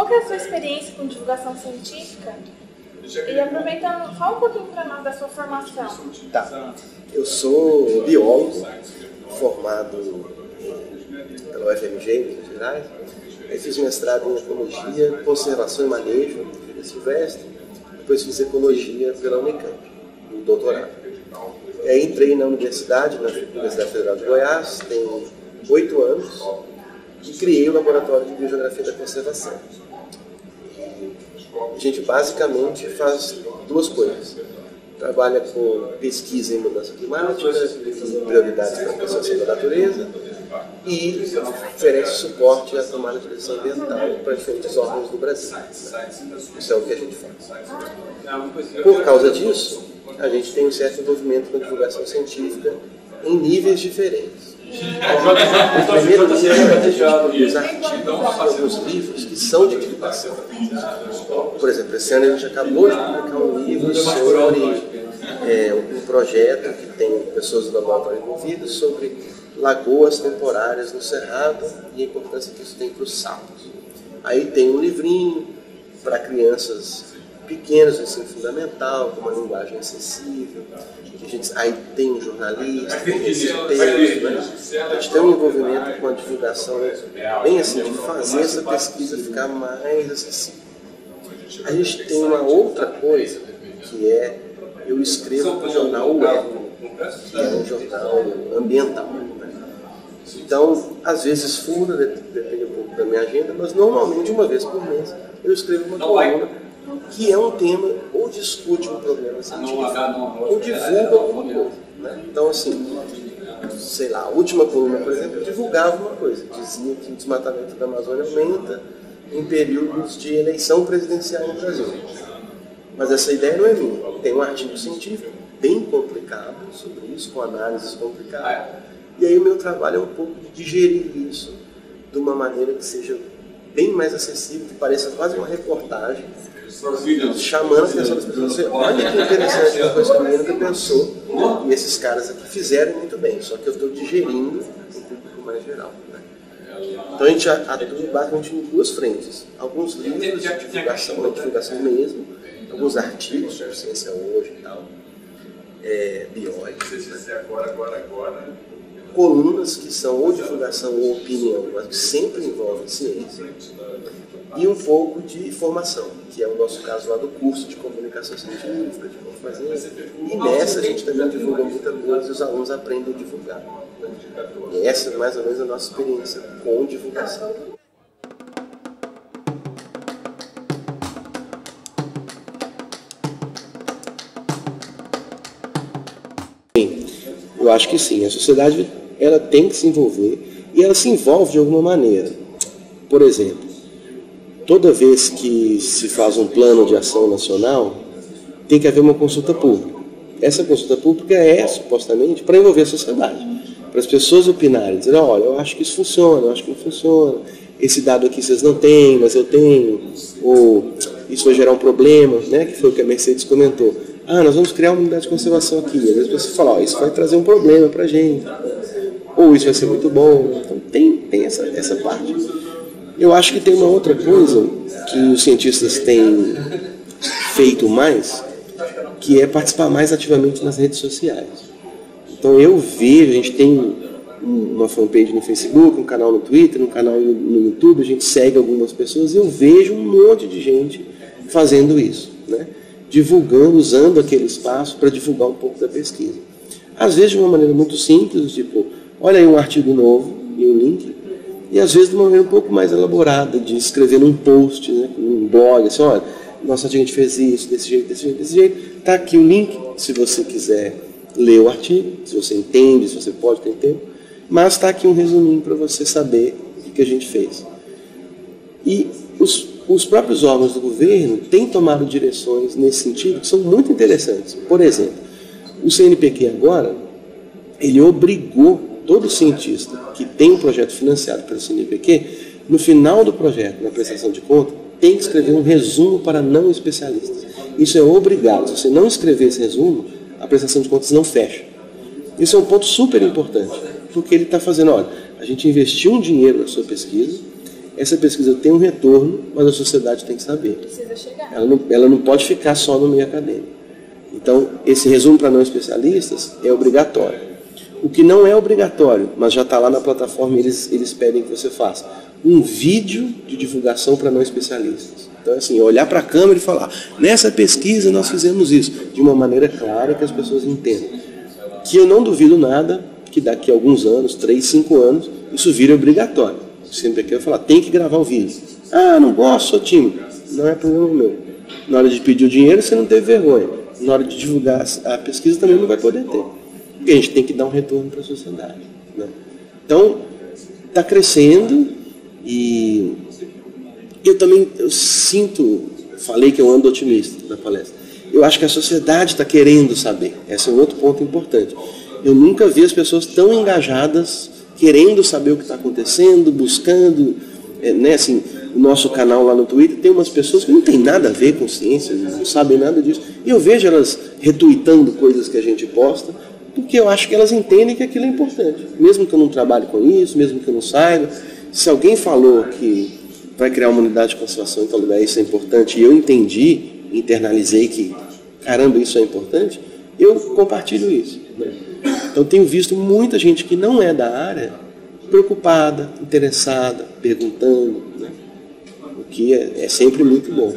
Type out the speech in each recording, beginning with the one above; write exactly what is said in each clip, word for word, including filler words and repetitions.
qual que é a sua experiência com divulgação científica? E aproveitando, fala um pouquinho para nós da sua formação. Tá. Eu sou biólogo, formado pela U F M G, em Minas Gerais. Eu fiz mestrado em Ecologia, Conservação e Manejo, de vida silvestre. Depois fiz Ecologia pela Unicamp, no doutorado. E aí entrei na universidade, na Universidade Federal de Goiás, tem oito anos, e criei o Laboratório de Biogeografia da Conservação. A gente basicamente faz duas coisas. Trabalha com pesquisa em mudança climática, prioridades para a conservação da natureza, e oferece suporte à tomada de decisão ambiental para diferentes órgãos do Brasil. Isso é o que a gente faz. Por causa disso, a gente tem um certo envolvimento com a divulgação científica em níveis diferentes. O primeiro nível é os artigos, alguns livros que são de divulgação. Por exemplo, esse ano a gente acabou de publicar um livro sobre é, um projeto que tem pessoas do laboratório envolvidas sobre lagoas temporárias no Cerrado e a importância que isso tem para os sapos. Aí tem um livrinho para crianças pequenas, ensino fundamental, com uma linguagem acessível. Que a gente, aí tem um jornalista, tem esse texto, né? A gente tem um envolvimento com a divulgação bem assim, de fazer essa pesquisa ficar mais acessível. A gente tem uma outra coisa, que é, eu escrevo para o jornal U E C, que é um jornal ambiental. Né? Então, às vezes fura, depende um pouco da minha agenda, mas normalmente uma vez por mês eu escrevo uma coluna que é um tema, ou discute um problema científico, ou divulga alguma coisa. Né? Então, assim, sei lá, a última coluna, por exemplo, divulgava uma coisa, dizia que o desmatamento da Amazônia aumenta em períodos de eleição presidencial no Brasil. Mas essa ideia não é minha. Tem um artigo científico bem complicado sobre isso, com análises complicadas, e aí o meu trabalho é um pouco de digerir isso de uma maneira que seja bem mais acessível, que pareça quase uma reportagem, chamando a atenção das pessoas. Olha que interessante, uma coisa que ninguém nunca pensou, e esses caras aqui fizeram muito bem, só que eu estou digerindo um público mais geral. Né? Então a gente atua basicamente em duas frentes. Alguns livros de divulgação, da divulgação mesmo, alguns artigos sobre ciência hoje e tal, é, bióicos, né? Colunas que são ou divulgação ou opinião, mas que sempre envolvem ciência, e um pouco de formação, que é o nosso caso lá do curso de comunicação científica, de como fazer. E nessa a gente também divulga muita coisa e os alunos aprendem a divulgar. Né? E essa é mais ou menos a nossa experiência com divulgação. Sim, eu acho que sim. A sociedade ela tem que se envolver e ela se envolve de alguma maneira. Por exemplo, toda vez que se faz um plano de ação nacional, tem que haver uma consulta pública. Essa consulta pública é, supostamente, para envolver a sociedade. Para as pessoas opinarem, dizer, olha, eu acho que isso funciona, eu acho que não funciona, esse dado aqui vocês não têm, mas eu tenho, ou isso vai gerar um problema, né, que foi o que a Mercedes comentou. Ah, nós vamos criar uma unidade de conservação aqui. Às vezes as pessoas falam, ó, isso vai trazer um problema para a gente, ou isso vai ser muito bom. Então tem, tem essa, essa parte. Eu acho que tem uma outra coisa que os cientistas têm feito mais, que é participar mais ativamente nas redes sociais. Então eu vejo, a gente tem uma fanpage no Facebook, um canal no Twitter, um canal no YouTube, a gente segue algumas pessoas e eu vejo um monte de gente fazendo isso, né? Divulgando, usando aquele espaço para divulgar um pouco da pesquisa. Às vezes de uma maneira muito simples, tipo, olha aí um artigo novo e um link, e às vezes de uma maneira um pouco mais elaborada, de escrever num post, né, num blog, assim, olha, nosso artigo a gente fez isso, desse jeito, desse jeito, desse jeito, está aqui o link, se você quiser ler o artigo, se você entende, se você pode ter tempo, mas está aqui um resuminho para você saber o que a gente fez. E os, os próprios órgãos do governo têm tomado direções nesse sentido que são muito interessantes. Por exemplo, o C N Pq agora, ele obrigou todo cientista que tem um projeto financiado pelo C N Pq, no final do projeto, na prestação de conta, tem que escrever um resumo para não especialistas. Isso é obrigado. Se você não escrever esse resumo, a prestação de contas não fecha. Isso é um ponto super importante, porque ele está fazendo, olha, a gente investiu um dinheiro na sua pesquisa essa pesquisa tem um retorno, mas a sociedade tem que saber. Precisa chegar. Ela não, ela não pode ficar só no meio acadêmico. Então, esse resumo para não especialistas é obrigatório. O que não é obrigatório, mas já está lá na plataforma, eles, eles pedem que você faça um vídeo de divulgação para não especialistas. Então, assim, olhar para a câmera e falar, nessa pesquisa nós fizemos isso, de uma maneira clara que as pessoas entendam. Que eu não duvido nada que daqui a alguns anos, três, cinco anos, isso vire obrigatório. Sempre aqui eu falar, tem que gravar o vídeo. Ah, não gosto, sou tímido. Não é problema meu. Na hora de pedir o dinheiro, você não teve vergonha. Na hora de divulgar a pesquisa, também não vai poder ter. Porque a gente tem que dar um retorno para a sociedade, né? Então, está crescendo e eu também eu sinto, falei que eu ando otimista na palestra. Eu acho que a sociedade está querendo saber. Esse é um outro ponto importante. Eu nunca vi as pessoas tão engajadas, querendo saber o que está acontecendo, buscando, é, né, assim, o nosso canal lá no Twitter tem umas pessoas que não tem nada a ver com ciência, não sabem nada disso. E eu vejo elas retuitando coisas que a gente posta, porque eu acho que elas entendem que aquilo é importante. Mesmo que eu não trabalhe com isso, mesmo que eu não saiba, se alguém falou que vai criar uma unidade de conservação em tal lugar, isso é importante, e eu entendi, internalizei que, caramba, isso é importante, eu compartilho isso, né? Então, eu tenho visto muita gente que não é da área preocupada, interessada, perguntando, né? O que é, é sempre muito bom.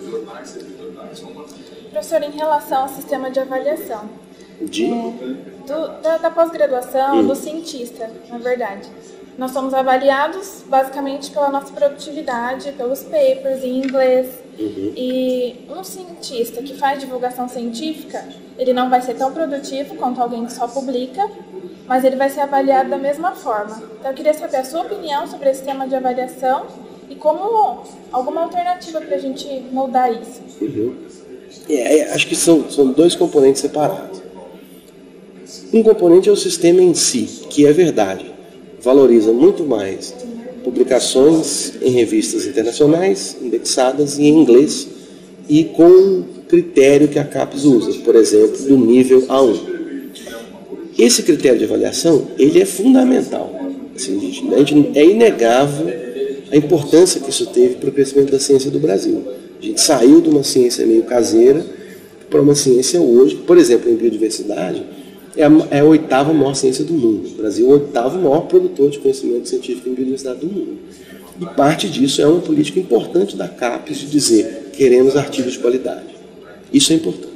Professor, em relação ao sistema de avaliação, de? É, do, da, da pós-graduação, hum. do cientista, na verdade, nós somos avaliados basicamente pela nossa produtividade, pelos papers em inglês. Uhum. E um cientista que faz divulgação científica, ele não vai ser tão produtivo quanto alguém que só publica, mas ele vai ser avaliado da mesma forma. Então eu queria saber a sua opinião sobre esse sistema de avaliação e como alguma alternativa para a gente moldar isso. Uhum. É, é, acho que são, são dois componentes separados. Um componente é o sistema em si, que é verdade, valoriza muito mais publicações em revistas internacionais, indexadas e em inglês, e com o critério que a CAPES usa, por exemplo, do nível A um. Esse critério de avaliação, ele é fundamental. Assim, a gente, é inegável a importância que isso teve para o crescimento da ciência do Brasil. A gente saiu de uma ciência meio caseira para uma ciência hoje, por exemplo, em biodiversidade, é a, é a oitava maior ciência do mundo. O Brasil é o oitavo maior produtor de conhecimento científico em biodiversidade do mundo. E parte disso é uma política importante da CAPES de dizer, queremos artigos de qualidade. Isso é importante.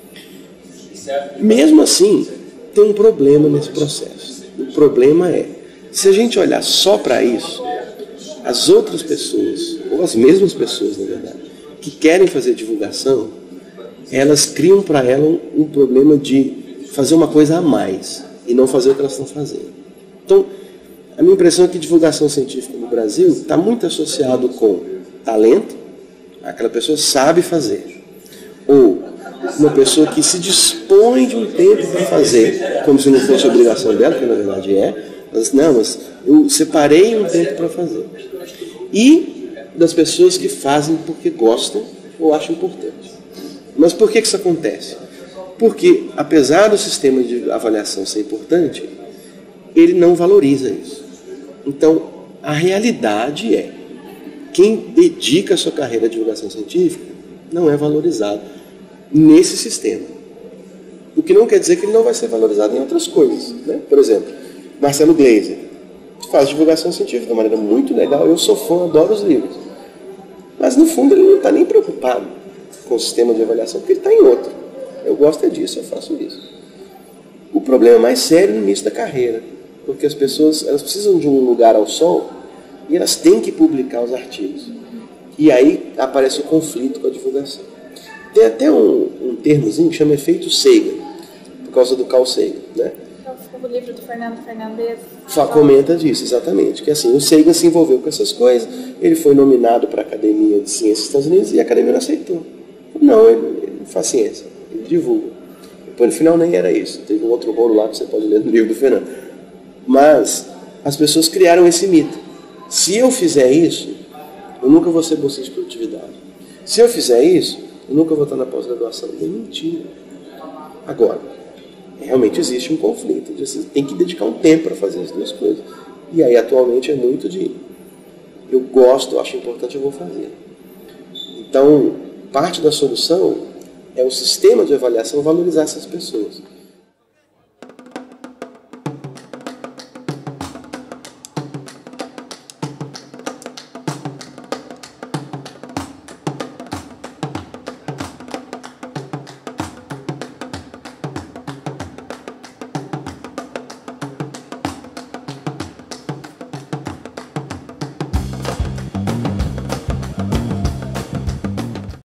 Mesmo assim, tem um problema nesse processo. O problema é, se a gente olhar só para isso, as outras pessoas, ou as mesmas pessoas, na verdade, que querem fazer divulgação, elas criam para elas um, um problema de fazer uma coisa a mais e não fazer o que elas estão fazendo. Então, a minha impressão é que divulgação científica no Brasil está muito associado com talento, aquela pessoa sabe fazer, ou uma pessoa que se dispõe de um tempo para fazer, como se não fosse obrigação dela, que na verdade é, mas não, mas eu separei um tempo para fazer. E das pessoas que fazem porque gostam ou acham importante. Mas por que isso acontece? Porque, apesar do sistema de avaliação ser importante, ele não valoriza isso. Então, a realidade é, quem dedica a sua carreira à divulgação científica não é valorizado nesse sistema. O que não quer dizer que ele não vai ser valorizado em outras coisas, né? Por exemplo, Marcelo Gleiser faz divulgação científica de uma maneira muito legal, eu sou fã, adoro os livros. Mas, no fundo, ele não está nem preocupado com o sistema de avaliação, porque ele está em outro. Eu gosto é disso, eu faço isso. O problema é mais sério no início da carreira, porque as pessoas elas precisam de um lugar ao sol e elas têm que publicar os artigos. E aí aparece o conflito com a divulgação. Tem até um, um termozinho que chama efeito Sagan, por causa do Carl Sagan, né? O livro do Fernando Fernandes comenta disso, exatamente. Que assim, o Sagan se envolveu com essas coisas, ele foi nominado para a Academia de Ciências dos Estados Unidos e a Academia não aceitou. Não, ele, ele faz ciência, ele divulga. Depois, no final, nem era isso. Teve um outro rolo lá que você pode ler no livro do Fernando. Mas as pessoas criaram esse mito. Se eu fizer isso, eu nunca vou ser bolsista de produtividade. Se eu fizer isso, eu nunca vou estar na pós-graduação. É mentira. Agora, realmente existe um conflito. Você tem que dedicar um tempo para fazer as duas coisas. E aí, atualmente, é muito de eu gosto, eu acho importante, eu vou fazer. Então, parte da solução é o sistema de avaliação valorizar essas pessoas.